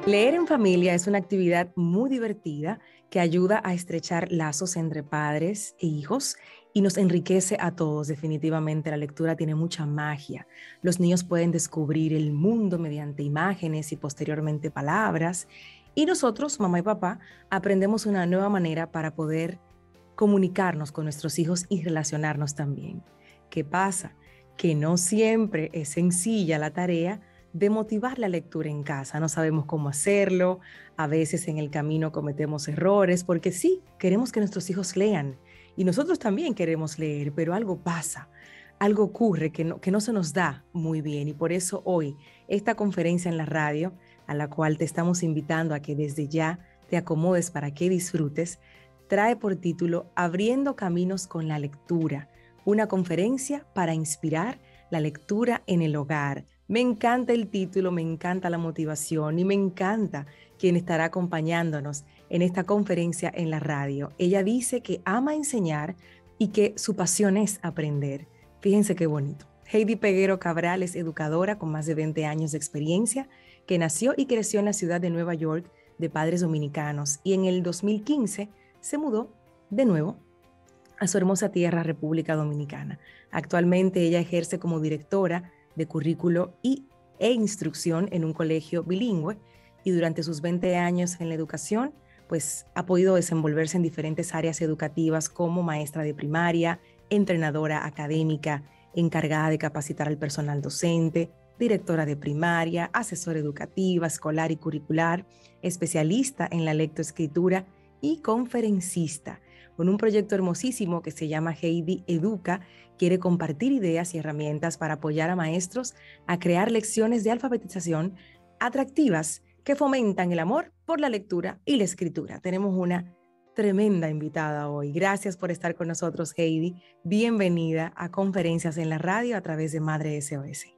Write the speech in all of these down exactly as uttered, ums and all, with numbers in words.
Leer en familia es una actividad muy divertida que ayuda a estrechar lazos entre padres e hijos y nos enriquece a todos. Definitivamente la lectura tiene mucha magia. Los niños pueden descubrir el mundo mediante imágenes y posteriormente palabras. Y nosotros, mamá y papá, aprendemos una nueva manera para poder comunicarnos con nuestros hijos y relacionarnos también. ¿Qué pasa? Que no siempre es sencilla la tarea de motivar la lectura en casa. No sabemos cómo hacerlo, a veces en el camino cometemos errores, porque sí, queremos que nuestros hijos lean y nosotros también queremos leer, pero algo pasa, algo ocurre que no, que no se nos da muy bien y por eso hoy esta conferencia en la radio, a la cual te estamos invitando a que desde ya te acomodes para que disfrutes, trae por título Abriendo Caminos con la Lectura, una conferencia para inspirar la lectura en el hogar. Me encanta el título, me encanta la motivación y me encanta quien estará acompañándonos en esta conferencia en la radio. Ella dice que ama enseñar y que su pasión es aprender. Fíjense qué bonito. Heidi Peguero Cabral es educadora con más de veinte años de experiencia, que nació y creció en la ciudad de Nueva York de padres dominicanos y en el dos mil quince se mudó de nuevo a su hermosa tierra, República Dominicana. Actualmente ella ejerce como directora de currículo y, e instrucción en un colegio bilingüe y durante sus veinte años en la educación, pues ha podido desenvolverse en diferentes áreas educativas como maestra de primaria, entrenadora académica, encargada de capacitar al personal docente, directora de primaria, asesora educativa, escolar y curricular, especialista en la lectoescritura y conferencista. Con un proyecto hermosísimo que se llama Heidi Educa, quiere compartir ideas y herramientas para apoyar a maestros a crear lecciones de alfabetización atractivas que fomentan el amor por la lectura y la escritura. Tenemos una tremenda invitada hoy. Gracias por estar con nosotros, Heidi. Bienvenida a Conferencias en la Radio a través de Madre S O S.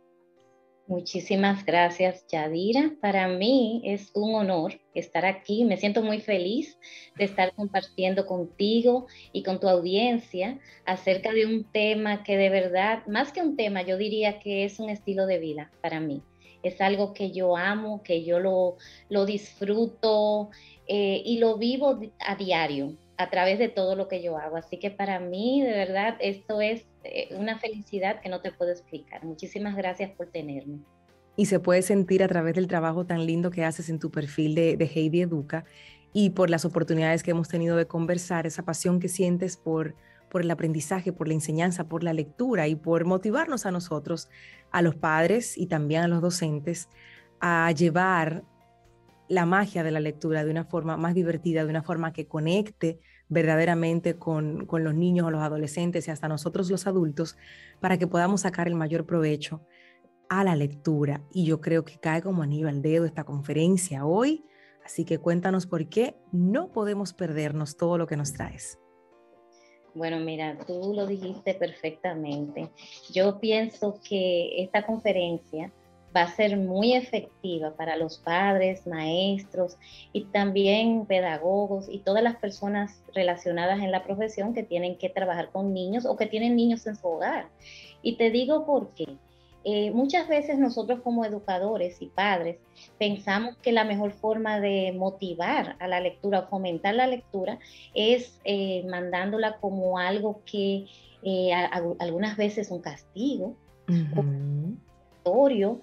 Muchísimas gracias, Yadira. Para mí es un honor estar aquí. Me siento muy feliz de estar compartiendo contigo y con tu audiencia acerca de un tema que de verdad, más que un tema, yo diría que es un estilo de vida para mí. Es algo que yo amo, que yo lo, lo disfruto eh, y lo vivo a diario a través de todo lo que yo hago. Así que para mí, de verdad, esto es una felicidad que no te puedo explicar. Muchísimas gracias por tenerme. Y se puede sentir a través del trabajo tan lindo que haces en tu perfil de, de Heidi Educa y por las oportunidades que hemos tenido de conversar, esa pasión que sientes por, por el aprendizaje, por la enseñanza, por la lectura y por motivarnos a nosotros, a los padres y también a los docentes, a llevar la magia de la lectura de una forma más divertida, de una forma que conecte verdaderamente con, con los niños o los adolescentes y hasta nosotros los adultos, para que podamos sacar el mayor provecho a la lectura. Y yo creo que cae como anillo al dedo esta conferencia hoy, así que cuéntanos por qué no podemos perdernos todo lo que nos traes. Bueno, mira, tú lo dijiste perfectamente. Yo pienso que esta conferencia va a ser muy efectiva para los padres, maestros y también pedagogos y todas las personas relacionadas en la profesión que tienen que trabajar con niños o que tienen niños en su hogar. Y te digo por qué. Eh, muchas veces nosotros como educadores y padres pensamos que la mejor forma de motivar a la lectura o fomentar la lectura es eh, mandándola como algo que eh, a, a, algunas veces un castigo, uh-huh. un recordatorio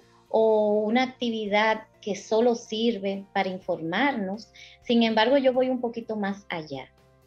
o una actividad que solo sirve para informarnos. Sin embargo, yo voy un poquito más allá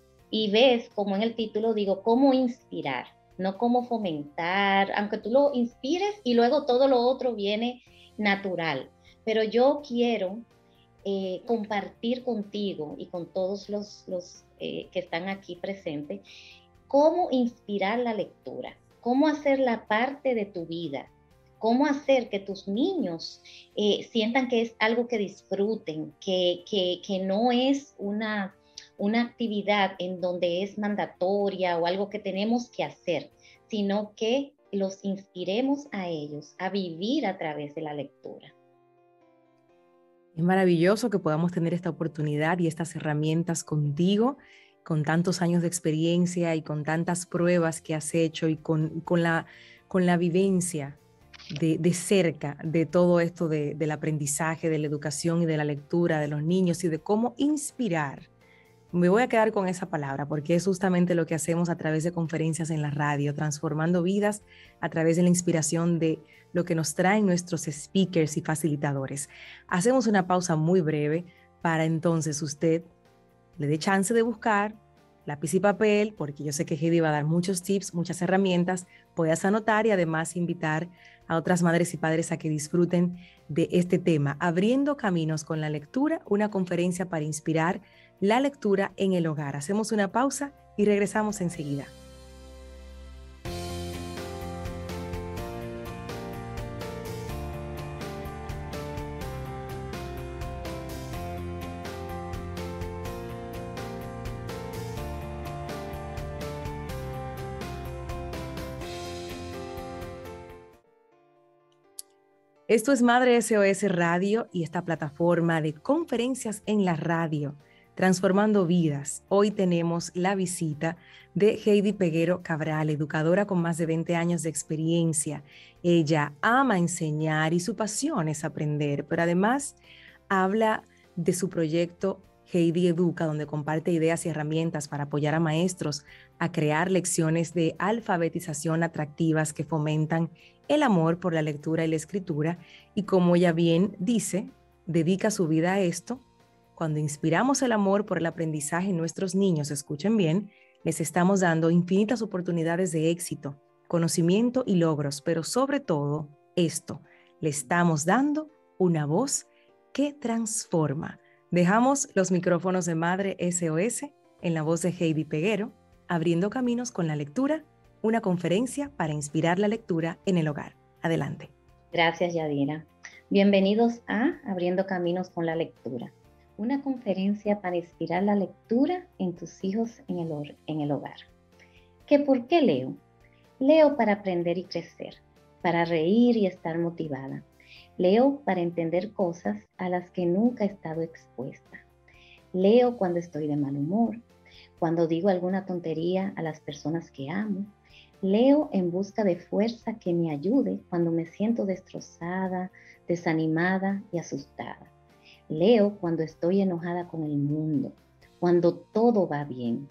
y ves, como en el título digo, cómo inspirar, no cómo fomentar, aunque tú lo inspires y luego todo lo otro viene natural. Pero yo quiero eh, compartir contigo y con todos los, los eh, que están aquí presentes, cómo inspirar la lectura, cómo hacerla parte de tu vida, cómo hacer que tus niños eh, sientan que es algo que disfruten, que, que, que no es una, una actividad en donde es mandatoria o algo que tenemos que hacer, sino que los inspiremos a ellos a vivir a través de la lectura. Es maravilloso que podamos tener esta oportunidad y estas herramientas contigo, con tantos años de experiencia y con tantas pruebas que has hecho y con, con, la, con la vivencia de, de cerca de todo esto de, del aprendizaje, de la educación y de la lectura de los niños y de cómo inspirar. Me voy a quedar con esa palabra porque es justamente lo que hacemos a través de conferencias en la radio, transformando vidas a través de la inspiración de lo que nos traen nuestros speakers y facilitadores. Hacemos una pausa muy breve para entonces usted le dé chance de buscar lápiz y papel, porque yo sé que Heidi va a dar muchos tips, muchas herramientas, puedas anotar y además invitar a otras madres y padres a que disfruten de este tema, abriendo caminos con la lectura, una conferencia para inspirar la lectura en el hogar. Hacemos una pausa y regresamos enseguida. Esto es Madre S O S Radio y esta plataforma de conferencias en la radio, transformando vidas. Hoy tenemos la visita de Heidi Peguero Cabral, educadora con más de veinte años de experiencia. Ella ama enseñar y su pasión es aprender, pero además habla de su proyecto Heidi Educa, donde comparte ideas y herramientas para apoyar a maestros a crear lecciones de alfabetización atractivas que fomentan el amor por la lectura y la escritura, y como ella bien dice, dedica su vida a esto. Cuando inspiramos el amor por el aprendizaje en nuestros niños, escuchen bien, les estamos dando infinitas oportunidades de éxito, conocimiento y logros, pero sobre todo esto, le estamos dando una voz que transforma. Dejamos los micrófonos de Madre S O S en la voz de Heidi Peguero, abriendo caminos con la lectura, una conferencia para inspirar la lectura en el hogar. Adelante. Gracias, Yadira. Bienvenidos a Abriendo Caminos con la Lectura, una conferencia para inspirar la lectura en tus hijos en el, en el hogar. ¿Qué por qué leo? Leo para aprender y crecer, para reír y estar motivada. Leo para entender cosas a las que nunca he estado expuesta. Leo cuando estoy de mal humor, cuando digo alguna tontería a las personas que amo. Leo en busca de fuerza que me ayude cuando me siento destrozada, desanimada y asustada. Leo cuando estoy enojada con el mundo, cuando todo va bien.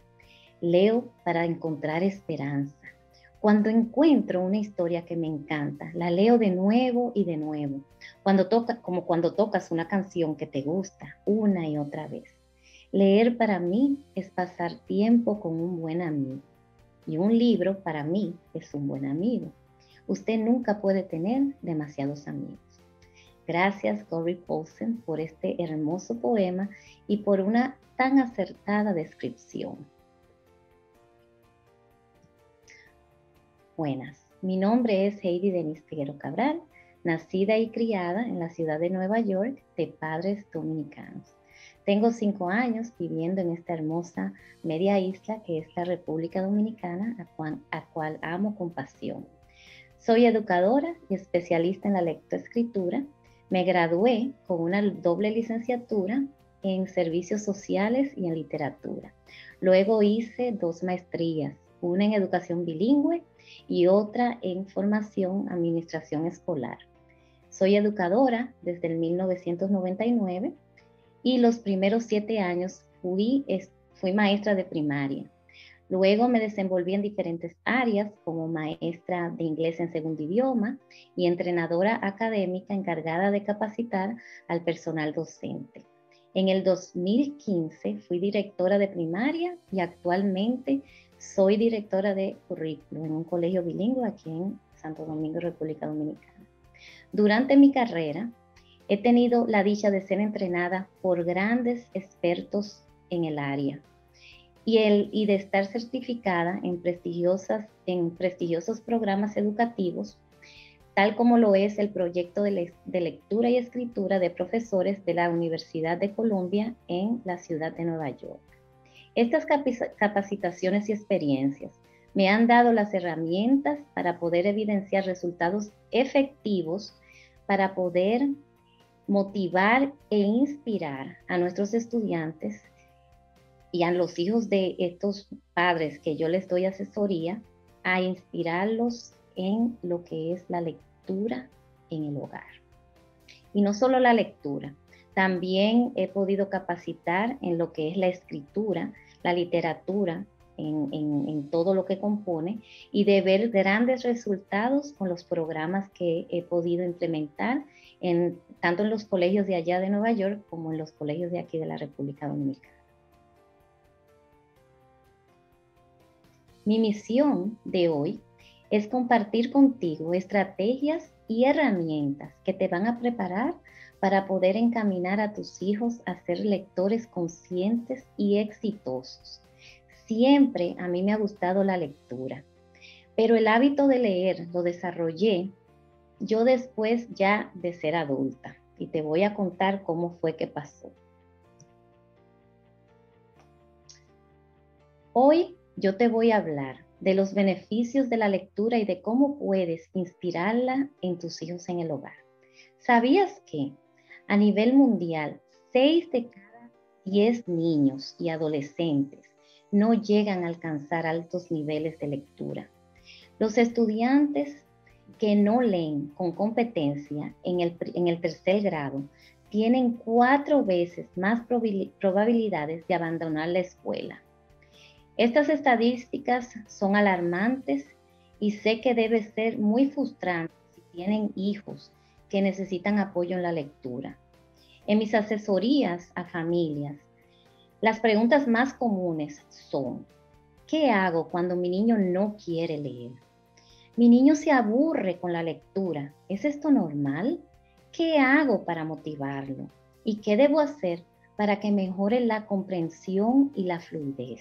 Leo para encontrar esperanza. Cuando encuentro una historia que me encanta, la leo de nuevo y de nuevo, cuando toca, como cuando tocas una canción que te gusta una y otra vez. Leer para mí es pasar tiempo con un buen amigo. Y un libro para mí es un buen amigo. Usted nunca puede tener demasiados amigos. Gracias, Corey Paulsen, por este hermoso poema y por una tan acertada descripción. Buenas, mi nombre es Heidi Denise Peguero Cabral, nacida y criada en la ciudad de Nueva York de padres dominicanos. Tengo cinco años viviendo en esta hermosa media isla que es la República Dominicana, a cual, a cual amo con pasión. Soy educadora y especialista en la lectoescritura. Me gradué con una doble licenciatura en servicios sociales y en literatura. Luego hice dos maestrías, una en educación bilingüe y otra en formación administración escolar. Soy educadora desde el mil novecientos noventa y nueve y los primeros siete años fui, fui maestra de primaria. Luego me desenvolví en diferentes áreas como maestra de inglés en segundo idioma y entrenadora académica encargada de capacitar al personal docente. En el dos mil quince fui directora de primaria y actualmente soy directora de currículo en un colegio bilingüe aquí en Santo Domingo, República Dominicana. Durante mi carrera, he tenido la dicha de ser entrenada por grandes expertos en el área y, el, y de estar certificada en, prestigiosas, en prestigiosos programas educativos, tal como lo es el proyecto de, le, de lectura y escritura de profesores de la Universidad de Columbia en la ciudad de Nueva York. Estas capacitaciones y experiencias me han dado las herramientas para poder evidenciar resultados efectivos, para poder motivar e inspirar a nuestros estudiantes y a los hijos de estos padres que yo les doy asesoría, a inspirarlos en lo que es la lectura lectura en el hogar. Y no solo la lectura, también he podido capacitar en lo que es la escritura, la literatura, en, en, en todo lo que compone, y de ver grandes resultados con los programas que he podido implementar, en, tanto en los colegios de allá de Nueva York como en los colegios de aquí de la República Dominicana. Mi misión de hoy es compartir contigo estrategias y herramientas que te van a preparar para poder encaminar a tus hijos a ser lectores conscientes y exitosos. Siempre a mí me ha gustado la lectura, pero el hábito de leer lo desarrollé yo después ya de ser adulta, y te voy a contar cómo fue que pasó. Hoy yo te voy a hablar de los beneficios de la lectura y de cómo puedes inspirarla en tus hijos en el hogar. ¿Sabías que a nivel mundial, seis de cada diez niños y adolescentes no llegan a alcanzar altos niveles de lectura? Los estudiantes que no leen con competencia en el, en el tercer grado tienen cuatro veces más probabilidades de abandonar la escuela. Estas estadísticas son alarmantes y sé que debe ser muy frustrante si tienen hijos que necesitan apoyo en la lectura. En mis asesorías a familias, las preguntas más comunes son: ¿qué hago cuando mi niño no quiere leer? Mi niño se aburre con la lectura. ¿Es esto normal? ¿Qué hago para motivarlo? ¿Y qué debo hacer para que mejore la comprensión y la fluidez?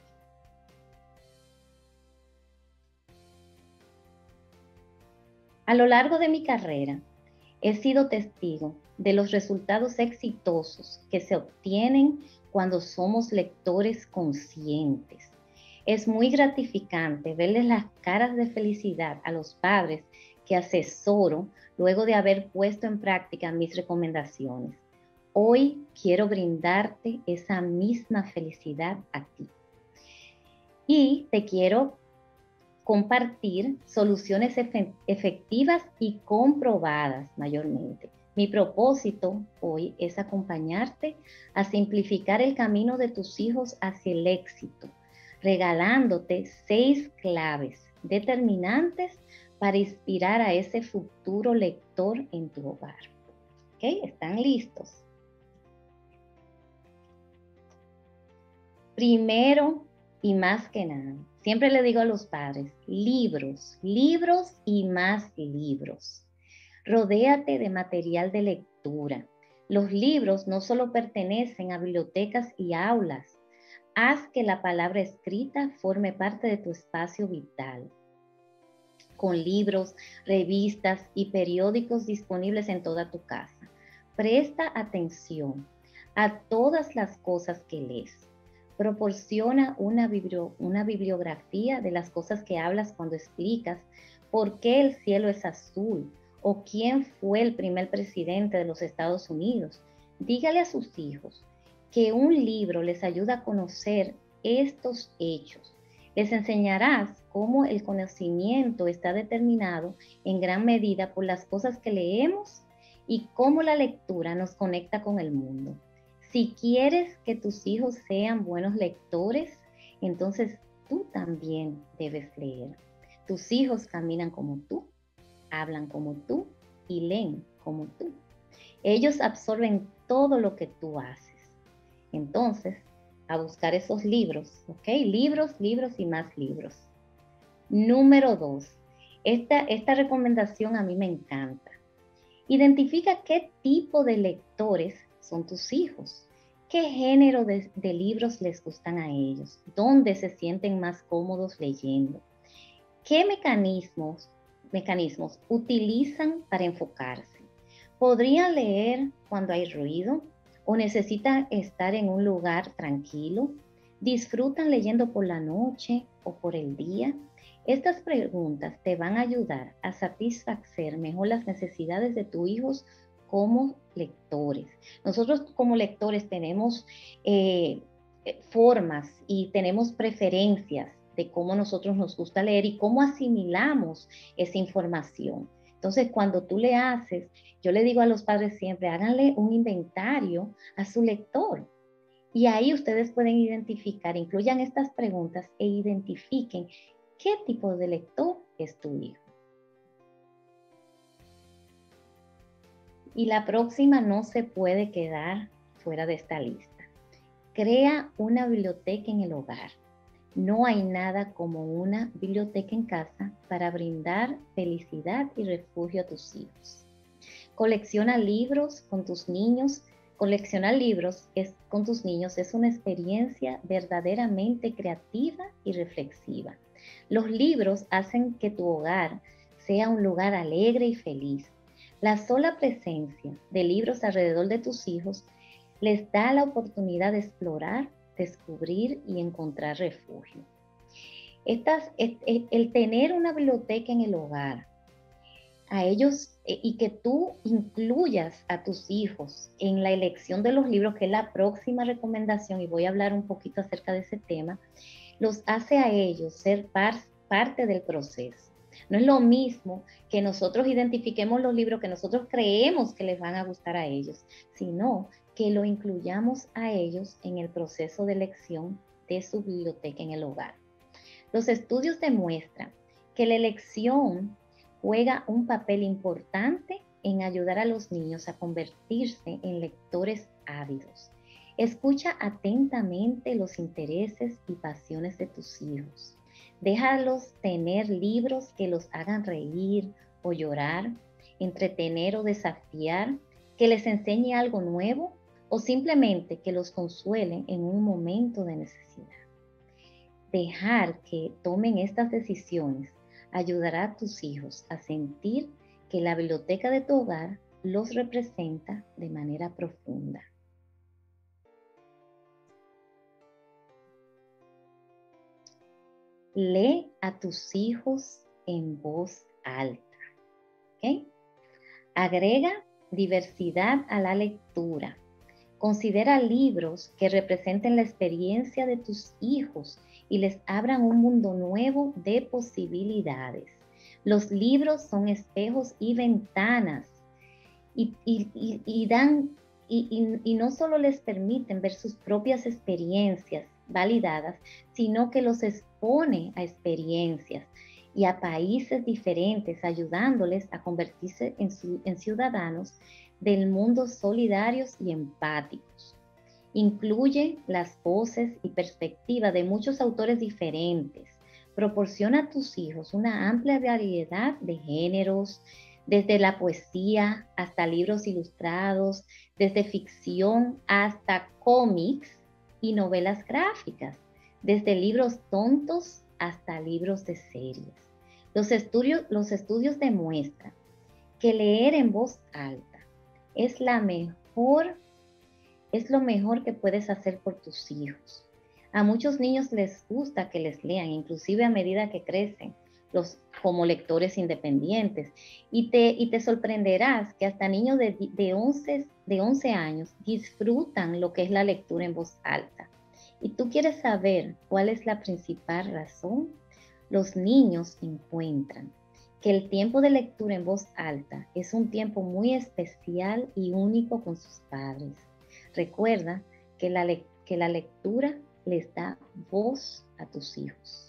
A lo largo de mi carrera, he sido testigo de los resultados exitosos que se obtienen cuando somos lectores conscientes. Es muy gratificante verles las caras de felicidad a los padres que asesoro luego de haber puesto en práctica mis recomendaciones. Hoy quiero brindarte esa misma felicidad a ti. Y te quiero compartir soluciones efectivas y comprobadas mayormente. Mi propósito hoy es acompañarte a simplificar el camino de tus hijos hacia el éxito, regalándote seis claves determinantes para inspirar a ese futuro lector en tu hogar. ¿Ok? ¿Están listos? Primero y más que nada, siempre le digo a los padres: libros, libros y más libros. Rodéate de material de lectura. Los libros no solo pertenecen a bibliotecas y aulas. Haz que la palabra escrita forme parte de tu espacio vital. Con libros, revistas y periódicos disponibles en toda tu casa. Presta atención a todas las cosas que lees. Proporciona una, biblio, una bibliografía de las cosas que hablas cuando explicas por qué el cielo es azul o quién fue el primer presidente de los Estados Unidos. Dígale a sus hijos que un libro les ayuda a conocer estos hechos. Les enseñarás cómo el conocimiento está determinado en gran medida por las cosas que leemos y cómo la lectura nos conecta con el mundo. Si quieres que tus hijos sean buenos lectores, entonces tú también debes leer. Tus hijos caminan como tú, hablan como tú y leen como tú. Ellos absorben todo lo que tú haces. Entonces, a buscar esos libros, ¿ok? Libros, libros y más libros. Número dos, esta, esta recomendación a mí me encanta. Identifica qué tipo de lectores son tus hijos. ¿Qué género de, de libros les gustan a ellos? ¿Dónde se sienten más cómodos leyendo? ¿Qué mecanismos, mecanismos utilizan para enfocarse? ¿Podrían leer cuando hay ruido o necesitan estar en un lugar tranquilo? ¿Disfrutan leyendo por la noche o por el día? Estas preguntas te van a ayudar a satisfacer mejor las necesidades de tus hijos como lectores. Nosotros como lectores tenemos eh, formas y tenemos preferencias de cómo nosotros nos gusta leer y cómo asimilamos esa información. Entonces, cuando tú le haces, yo le digo a los padres siempre, háganle un inventario a su lector. Y ahí ustedes pueden identificar, incluyan estas preguntas e identifiquen qué tipo de lector es tu hijo. Y la próxima no se puede quedar fuera de esta lista. Crea una biblioteca en el hogar. No hay nada como una biblioteca en casa para brindar felicidad y refugio a tus hijos. Colecciona libros con tus niños. Coleccionar libros es, con tus niños es una experiencia verdaderamente creativa y reflexiva. Los libros hacen que tu hogar sea un lugar alegre y feliz. La sola presencia de libros alrededor de tus hijos les da la oportunidad de explorar, descubrir y encontrar refugio. Estas, el tener una biblioteca en el hogar, a ellos y que tú incluyas a tus hijos en la elección de los libros, que es la próxima recomendación, y voy a hablar un poquito acerca de ese tema, los hace a ellos ser par, parte del proceso. No es lo mismo que nosotros identifiquemos los libros que nosotros creemos que les van a gustar a ellos, sino que lo incluyamos a ellos en el proceso de elección de su biblioteca en el hogar. Los estudios demuestran que la elección juega un papel importante en ayudar a los niños a convertirse en lectores ávidos. Escucha atentamente los intereses y pasiones de tus hijos. Déjalos tener libros que los hagan reír o llorar, entretener o desafiar, que les enseñe algo nuevo o simplemente que los consuelen en un momento de necesidad. Dejar que tomen estas decisiones ayudará a tus hijos a sentir que la biblioteca de tu hogar los representa de manera profunda. Lee a tus hijos en voz alta. ¿Okay? Agrega diversidad a la lectura. Considera libros que representen la experiencia de tus hijos y les abran un mundo nuevo de posibilidades. Los libros son espejos y ventanas y, y, y, y dan, y, y, y no solo les permiten ver sus propias experiencias validadas, sino que los expone a experiencias y a países diferentes, ayudándoles a convertirse en, su, en ciudadanos del mundo solidarios y empáticos. Incluye las voces y perspectivas de muchos autores diferentes. Proporciona a tus hijos una amplia variedad de géneros, desde la poesía hasta libros ilustrados, desde ficción hasta cómics y novelas gráficas, desde libros tontos hasta libros de series. Los estudios, los estudios demuestran que leer en voz alta es la mejor, es lo mejor que puedes hacer por tus hijos. A muchos niños les gusta que les lean, inclusive a medida que crecen, los, como lectores independientes. Y te, y te sorprenderás que hasta niños de, de, once, de once años disfrutan lo que es la lectura en voz alta. Y tú quieres saber cuál es la principal razón. Los niños encuentran que el tiempo de lectura en voz alta es un tiempo muy especial y único con sus padres. Recuerda que la, que la lectura les da voz a tus hijos.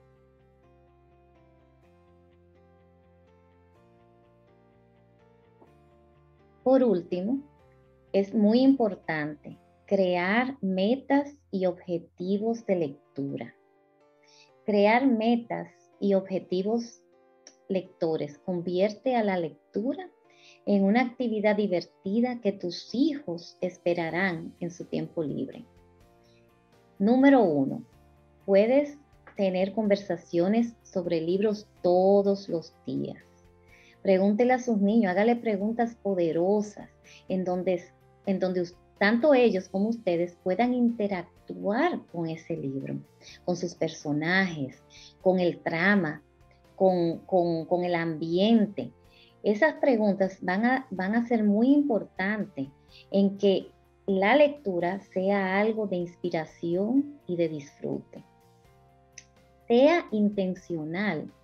Por último, es muy importante crear metas y objetivos de lectura. Crear metas y objetivos lectores convierte a la lectura en una actividad divertida que tus hijos esperarán en su tiempo libre. Número uno, puedes tener conversaciones sobre libros todos los días. Pregúntele a sus niños, hágale preguntas poderosas en donde, en donde tanto ellos como ustedes puedan interactuar con ese libro, con sus personajes, con el trama, Con, con, con el ambiente. Esas preguntas van a, van a ser muy importantes en que la lectura sea algo de inspiración y de disfrute. Sea intencional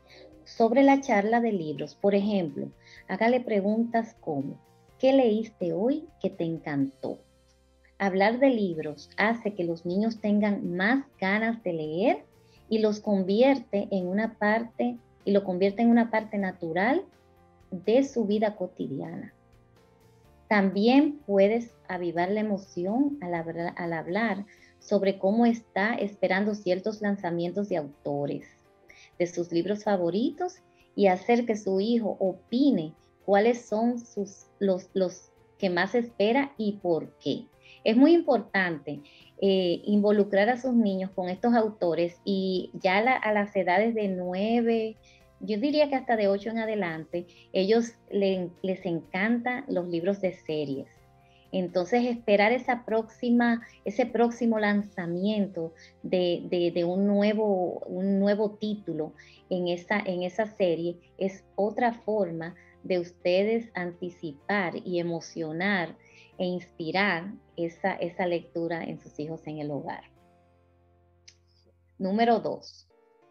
sobre la charla de libros. Por ejemplo, hágale preguntas como, ¿qué leíste hoy que te encantó? Hablar de libros hace que los niños tengan más ganas de leer y los convierte en una parte, y lo convierte en una parte natural de su vida cotidiana. También puedes avivar la emoción al hablar, al hablar sobre cómo está esperando ciertos lanzamientos de autores, de sus libros favoritos, y hacer que su hijo opine cuáles son sus, los, los que más espera y por qué. Es muy importante eh, involucrar a sus niños con estos autores, y ya la, a las edades de nueve, yo diría que hasta de ocho en adelante, ellos le, les encantan los libros de series. Entonces, esperar esa próxima, ese próximo lanzamiento de, de, de un, nuevo, un nuevo título en esa, en esa serie es otra forma de ustedes anticipar y emocionar e inspirar esa, esa lectura en sus hijos en el hogar. Número dos,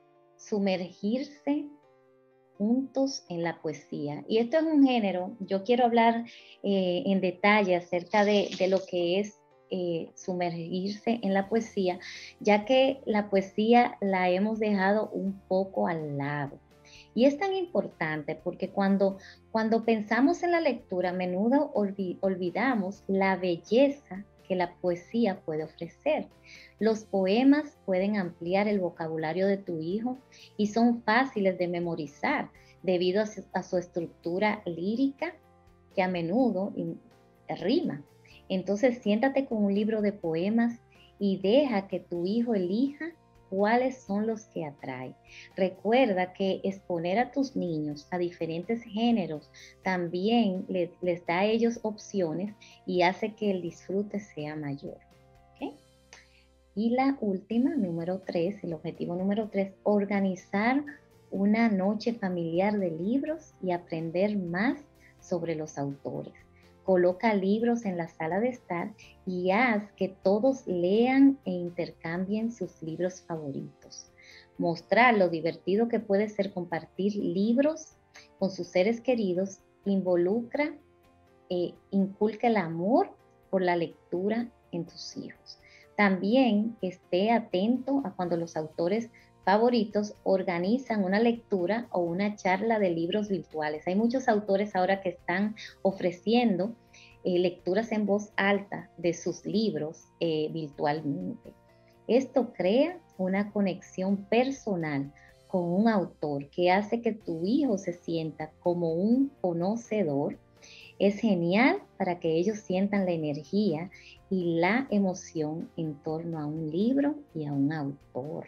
sumergirse juntos en la poesía. Y esto es un género, yo quiero hablar eh, en detalle acerca de, de lo que es eh, sumergirse en la poesía, ya que la poesía la hemos dejado un poco al lado. Y es tan importante porque cuando, cuando pensamos en la lectura, a menudo olvid, olvidamos la belleza que la poesía puede ofrecer. Los poemas pueden ampliar el vocabulario de tu hijo y son fáciles de memorizar debido a su, a su estructura lírica, que a menudo rima. Entonces, siéntate con un libro de poemas y deja que tu hijo elija cuáles son los que atrae. Recuerda que exponer a tus niños a diferentes géneros también les, les da a ellos opciones y hace que el disfrute sea mayor. ¿Okay? Y la última, número tres, el objetivo número tres, organizar una noche familiar de libros y aprender más sobre los autores. Coloca libros en la sala de estar y haz que todos lean e intercambien sus libros favoritos. Mostrar lo divertido que puede ser compartir libros con sus seres queridos involucra, eh, inculca el amor por la lectura en tus hijos. También esté atento a cuando los autores favoritos organizan una lectura o una charla de libros virtuales. Hay muchos autores ahora que están ofreciendo eh, lecturas en voz alta de sus libros eh, virtualmente. Esto crea una conexión personal con un autor que hace que tu hijo se sienta como un conocedor. Es genial para que ellos sientan la energía y la emoción en torno a un libro y a un autor.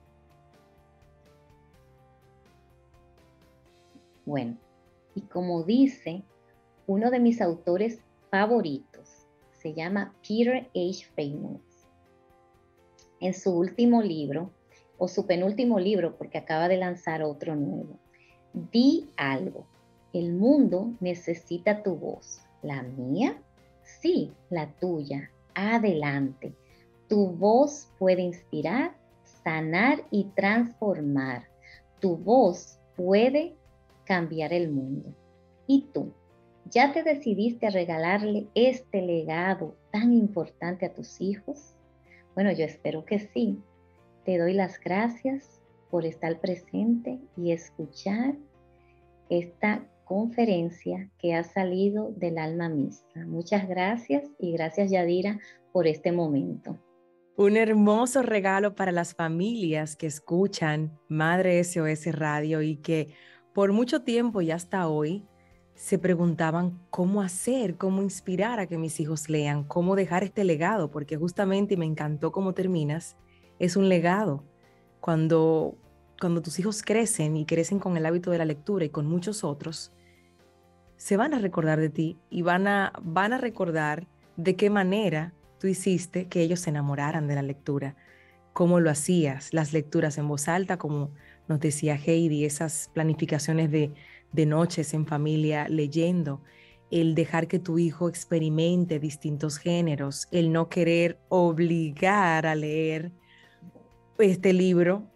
Bueno, y como dice uno de mis autores favoritos, se llama Peter H. Feynman. En su último libro, o su penúltimo libro, porque acaba de lanzar otro nuevo, di algo. El mundo necesita tu voz. ¿La mía? Sí, la tuya. Adelante. Tu voz puede inspirar, sanar y transformar. Tu voz puede cambiar el mundo. ¿Y tú? ¿Ya te decidiste a regalarle este legado tan importante a tus hijos? Bueno, yo espero que sí. Te doy las gracias por estar presente y escuchar esta conferencia que ha salido del alma misma. Muchas gracias y gracias, Yadira, por este momento. Un hermoso regalo para las familias que escuchan Madre S O S Radio y que por mucho tiempo y hasta hoy se preguntaban cómo hacer, cómo inspirar a que mis hijos lean, cómo dejar este legado, porque justamente, y me encantó cómo terminas, es un legado. Cuando, cuando tus hijos crecen y crecen con el hábito de la lectura y con muchos otros, se van a recordar de ti y van a, van a recordar de qué manera tú hiciste que ellos se enamoraran de la lectura, cómo lo hacías, las lecturas en voz alta, como nos decía Heidi, esas planificaciones de, de noches en familia leyendo, el dejar que tu hijo experimente distintos géneros, el no querer obligar a leer este libro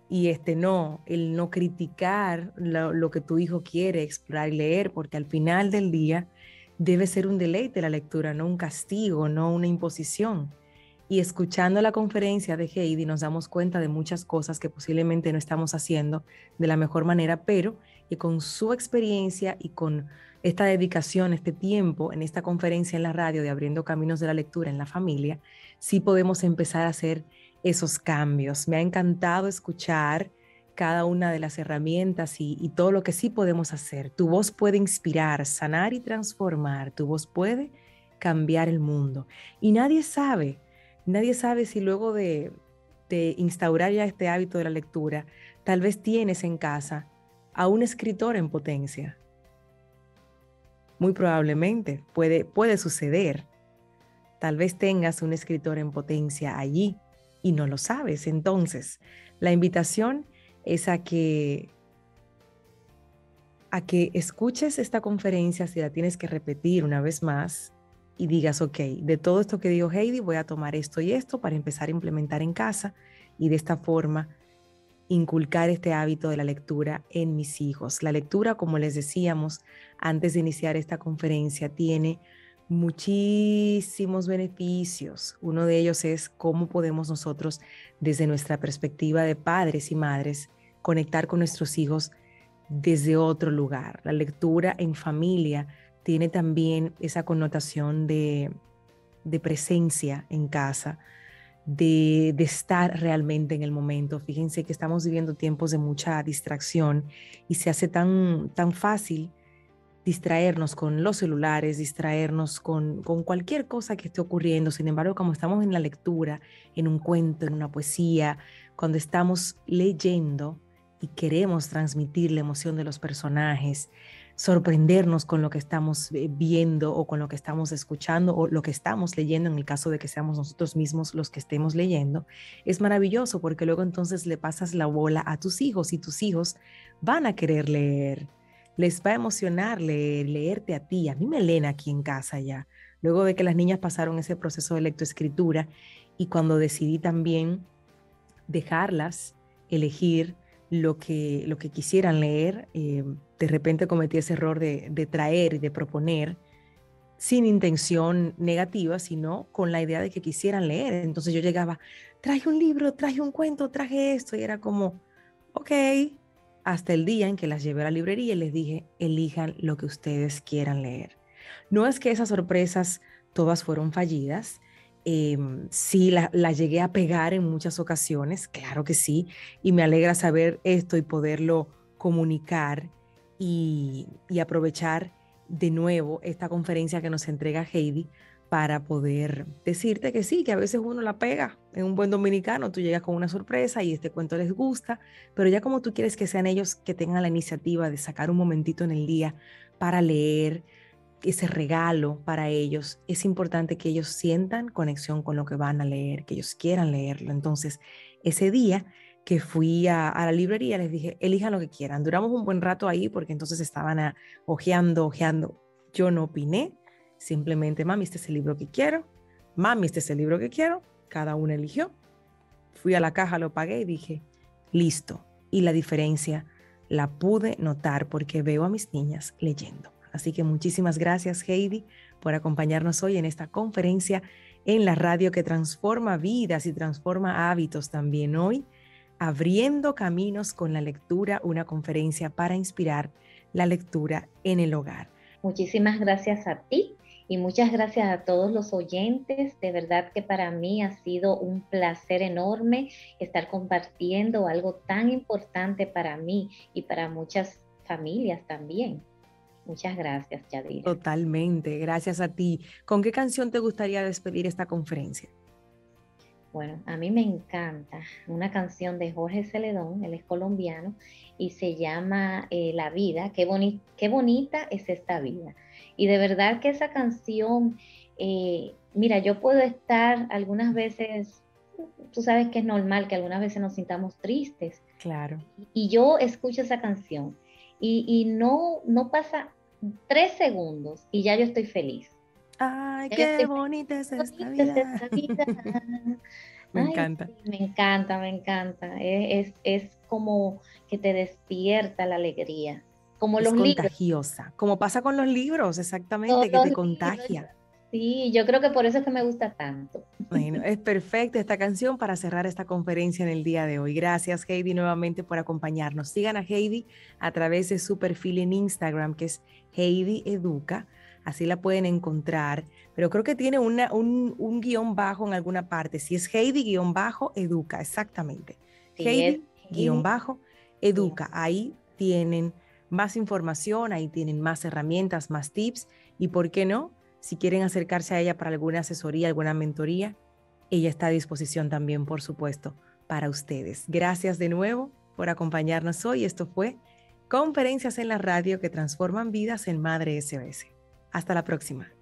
y este no, el no criticar lo, lo que tu hijo quiere explorar y leer, porque al final del día debe ser un deleite la lectura, no un castigo, no una imposición. Y escuchando la conferencia de Heidi nos damos cuenta de muchas cosas que posiblemente no estamos haciendo de la mejor manera, pero que con su experiencia y con esta dedicación, este tiempo en esta conferencia en la radio de Abriendo Caminos de la Lectura en la Familia, sí podemos empezar a hacer esos cambios. Me ha encantado escuchar cada una de las herramientas y, y todo lo que sí podemos hacer. Tu voz puede inspirar, sanar y transformar. Tu voz puede cambiar el mundo. Y nadie sabe, nadie sabe si luego de, de instaurar ya este hábito de la lectura, tal vez tienes en casa a un escritor en potencia. Muy probablemente puede, puede suceder. Tal vez tengas un escritor en potencia allí y no lo sabes. Entonces, la invitación es a que, a que escuches esta conferencia, si la tienes que repetir una vez más, y digas, ok, de todo esto que dijo Heidi, voy a tomar esto y esto para empezar a implementar en casa y de esta forma inculcar este hábito de la lectura en mis hijos. La lectura, como les decíamos antes de iniciar esta conferencia, tiene muchísimos beneficios. Uno de ellos es cómo podemos nosotros, desde nuestra perspectiva de padres y madres, conectar con nuestros hijos desde otro lugar. La lectura en familia tiene también esa connotación de, de presencia en casa, de, de estar realmente en el momento. Fíjense que estamos viviendo tiempos de mucha distracción y se hace tan, tan fácil distraernos con los celulares, distraernos con, con cualquier cosa que esté ocurriendo. Sin embargo, como estamos en la lectura, en un cuento, en una poesía, cuando estamos leyendo y queremos transmitir la emoción de los personajes, sorprendernos con lo que estamos viendo o con lo que estamos escuchando o lo que estamos leyendo, en el caso de que seamos nosotros mismos los que estemos leyendo, es maravilloso porque luego entonces le pasas la bola a tus hijos y tus hijos van a querer leer. Les va a emocionar leer, leerte a ti. A mí me leen aquí en casa ya, luego de que las niñas pasaron ese proceso de lectoescritura y cuando decidí también dejarlas elegir lo que, lo que quisieran leer, eh, de repente cometí ese error de, de traer y de proponer sin intención negativa, sino con la idea de que quisieran leer. Entonces yo llegaba, traje un libro, traje un cuento, traje esto, y era como, ok, hasta el día en que las llevé a la librería y les dije, elijan lo que ustedes quieran leer. No es que esas sorpresas todas fueron fallidas, eh, sí la, la llegué a pegar en muchas ocasiones, claro que sí, y me alegra saber esto y poderlo comunicar y, y aprovechar de nuevo esta conferencia que nos entrega Heidi para poder decirte que sí, que a veces uno la pega. En un buen dominicano tú llegas con una sorpresa y este cuento les gusta, pero ya como tú quieres que sean ellos que tengan la iniciativa de sacar un momentito en el día para leer, ese regalo para ellos, es importante que ellos sientan conexión con lo que van a leer, que ellos quieran leerlo. Entonces, ese día que fui a, a la librería, les dije, elijan lo que quieran. Duramos un buen rato ahí porque entonces estaban a, ojeando, ojeando. Yo no opiné, simplemente, mami, este es el libro que quiero, mami, este es el libro que quiero, cada uno eligió. Fui a la caja, lo pagué y dije, listo. Y la diferencia la pude notar porque veo a mis niñas leyendo. Así que muchísimas gracias, Heidi, por acompañarnos hoy en esta conferencia en la radio que transforma vidas y transforma hábitos también hoy, abriendo caminos con la lectura, una conferencia para inspirar la lectura en el hogar. Muchísimas gracias a ti y muchas gracias a todos los oyentes. De verdad que para mí ha sido un placer enorme estar compartiendo algo tan importante para mí y para muchas familias también. Muchas gracias, Yadira. Totalmente, gracias a ti. ¿Con qué canción te gustaría despedir esta conferencia? Bueno, a mí me encanta una canción de Jorge Celedón, él es colombiano, y se llama eh, La Vida, qué, boni qué bonita es esta vida. Y de verdad que esa canción, eh, mira, yo puedo estar algunas veces, tú sabes que es normal que algunas veces nos sintamos tristes. Claro. Y yo escucho esa canción y, y no, no pasa tres segundos y ya yo estoy feliz. Ay, ya qué estoy bonita es feliz. esta Bonita vida. es esta vida. Me Ay, encanta. sí, me encanta, me encanta. Es, es, es como que te despierta la alegría, como Es los libros, contagiosa, como pasa con los libros, todos exactamente, que los te libros. contagia. Sí, yo creo que por eso es que me gusta tanto. Bueno, es perfecta esta canción para cerrar esta conferencia en el día de hoy. Gracias, Heidi, nuevamente por acompañarnos. Sigan a Heidi a través de su perfil en Instagram, que es Heidi Educa. Así la pueden encontrar. Pero creo que tiene una, un, un guión bajo en alguna parte. Si es Heidi guión bajo Educa, exactamente. Sí, es Heidi guión Heidi. bajo Educa. Ahí tienen más información, ahí tienen más herramientas, más tips. Y por qué no, si quieren acercarse a ella para alguna asesoría, alguna mentoría, ella está a disposición también, por supuesto, para ustedes. Gracias de nuevo por acompañarnos hoy. Esto fue Conferencias en la Radio que transforman vidas en Madre S O S. Hasta la próxima.